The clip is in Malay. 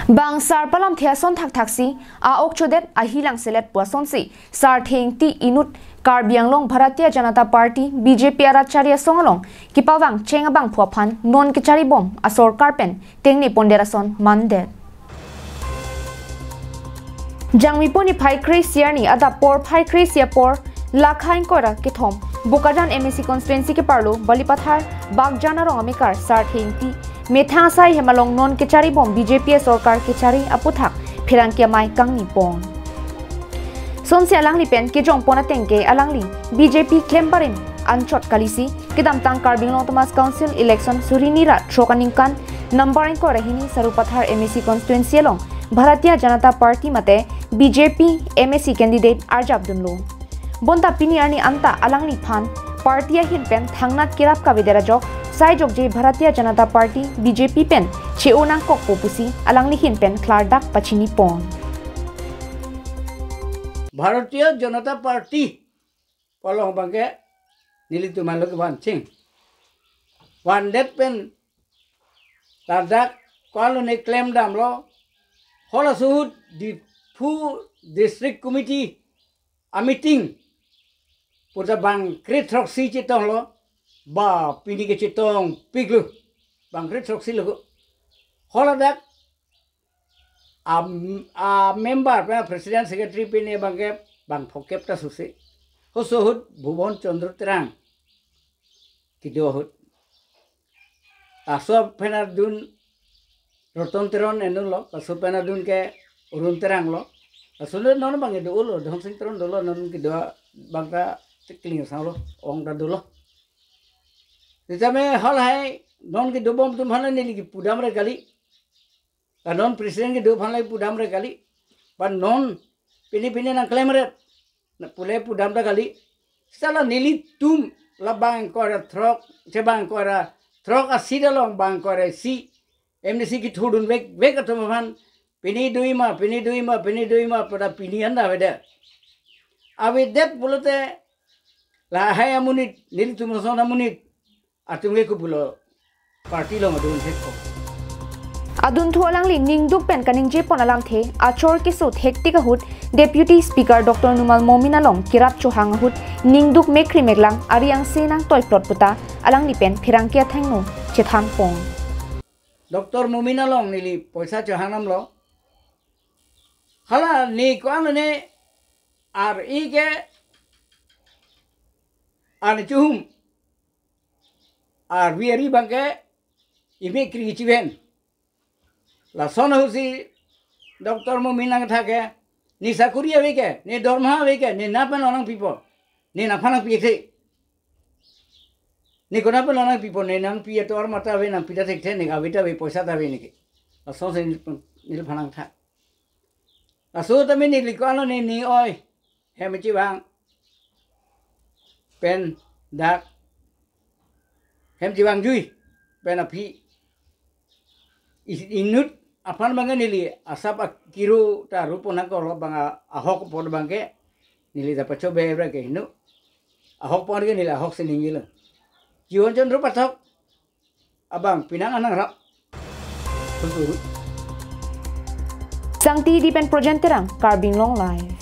Bang sar palam thia son thak thaksi a ok chodet a hilang selet puason si Sarthe Engti inut karbiang long Bharatiya Janata Party BJP aracharya songalong kipawang chengabang phuaphan non kichari bom a sorkar pen tengni ponderason mande jangmi poni phai krisia ni ada por phai krisia por lakhain kora kithom bukajan MEC constituency ke parlo balipathar bagjana rong amikar Sarthe Engti Methang sai hemalong non kechari bom BJP sorkar kechari aputhak Pherangke amei kangni pon sonsi alangli pen kejong pona tengke alangli BJP klembarim anchot kalisi kedam tang karbing long Thomas Council election surinira trokaningkan numbering ko rahini sarupathar MEC constituency long Bharatiya Janata Party mate BJP MEC candidate Arjab dunlo bonta piniarni anta alangli phan party ahin pen thangnat kirap ka videra jok sai jok je Bharatiya Janata Party BJP pen cheonang kok popusi alangli hin pen klardak pachini pon Bharatiya Janata Party polong bangke nilitu maluk wan ching wan det pen tadak koloni claim dam lo hola suhut di fu district committee a meeting puta bang kritrok si chitong lo ba pini ke chitong piglu bang kritrok si lo hola dak a member president secretary pini bangke bang phokep ta susi hosohut bhubon chandra terang kido hut aso phenar dun roton teron enulo aso phenar dun ke urun terang lo aso non bang edo ulo dong sing teron dolo non kido bangka cekling salo ong da dolo ditame hal hai non ki dobom tum hal ni ligi pudam re kali non president ki do hal hai pudam re kali pan non pini na claim re pule pudam da kali sala nili tum labang ko ra throk che bang ko ra throk a sidalong bang ko re si MDC ki thudun vek atom han pini duima pada pini anda veda awedet bolote la hai amunit nil tumson amunit atunge ko bulo party lo adun thekko adun thualangli ningduk pen kaning je pon alam the achor ke so hektik hut deputy speaker Dr Numal Mominalong kirap chohang hut ningduk mekri meglang ariang senang toy plot puta alangli pen Pherangke thangno chetham pong Dr Mominalong nili poisa chohanam lo hala ni kwan ne ar ike ar chum ar vieri bangke ime kri chiven la son husi Dr Mominang thake ni sakuri avike ni dorma avike ni napan onang people ni napan pike ni kona pan onang people ni nang pie tor mata ve nang pita thek the ni avita ve poisa ta ve ni ke la son se nil phanang tha la so ta ni likano ni oi hemichi bang pen dak hemchi bang jui pen api inut apan bangga nili asap kiru ta rupona ko banga ahok pod bangke nili dapat coba berke hinu ahok pod ke nili ahok seningil jiwan jon rupathok abang pinang anang rap Sangti di pen projen terang karbing long live